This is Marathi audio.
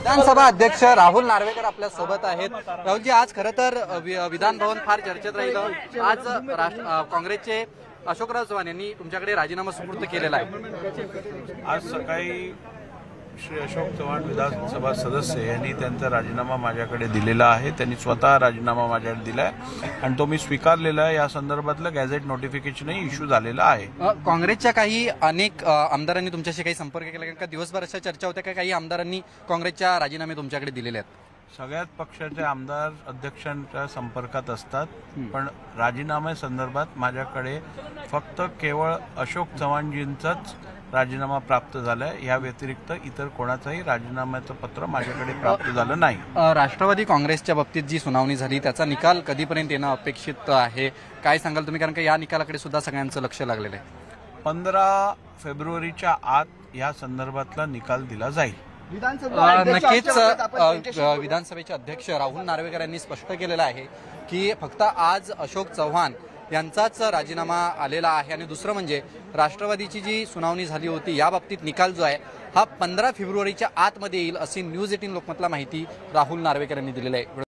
विधानसभा अध्यक्ष राहुल नार्वेकर आपल्या सोबत आहेत। राहुलजी, आज खरं तर विधान भवन फार चर्चेत राहिलं। आज काँग्रेसचे अशोकराव चव्हाण यांनी तुमच्याकडे राजीनामा सुपूर्द केलेला आहे। आज सकाळी श्री अशोक चव्हाण विधानसभा सदस्य यांनी त्यांचा राजीनामा माझ्याकडे दिलेला आहे। त्यांनी स्वतः राजीनामा माझ्याकडे दिलाय आणि तो मी स्वीकारलेला आहे। या संदर्भातलं गॅझेट नोटिफिकेशनही इश्यू झालेलं आहे। काँग्रेसच्या काही अनेक आमदारांनी तुमच्याशी काही संपर्क केला का? दिवसभर अशा चर्चा होत्या का काही आमदारांनी काँग्रेसच्या राजीनामे तुमच्याकडे दिलेले आहेत? सगळ्याच पक्षाचे आमदार अध्यक्षांच्या संपर्कात असतात, पण राजीनाम्या संदर्भात माझ्याकडे फक्त केवळ अशोक चव्हाणजींचाच राजीनामा प्राप्त झालाय। या व्यतिरिक्त इतर कोणाचाही राजीनाम्याचं पत्र माझ्याकडे प्राप्त झालं नाही। राष्ट्रवादी काँग्रेसच्या बाबतीत जी सुनावणी झाली त्याचा निकाल कधीपर्यंत येणं अपेक्षित आहे, काय सांगाल तुम्ही? कारण का या निकालाकडे सुद्धा सगळ्यांचं लक्ष लागलेलं आहे। 15 फेब्रुवारीच्या आत या संदर्भातला निकाल दिला जाईल। नक्कीच विधानसभेचे अध्यक्ष राहुल नार्वेकर यांनी स्पष्ट केलेलं आहे की फक्त आज अशोक चव्हाण यांचाच राजीनामा आलेला आहे आणि दुसरं म्हणजे राष्ट्रवादीची जी सुनावणी झाली होती या बाबतीत निकाल जो आहे हा 15 फेब्रुवारीच्या आतमध्ये येईल अशी न्यूज 18 लोकमतला माहिती राहुल नार्वेकर यांनी दिलेली आहे।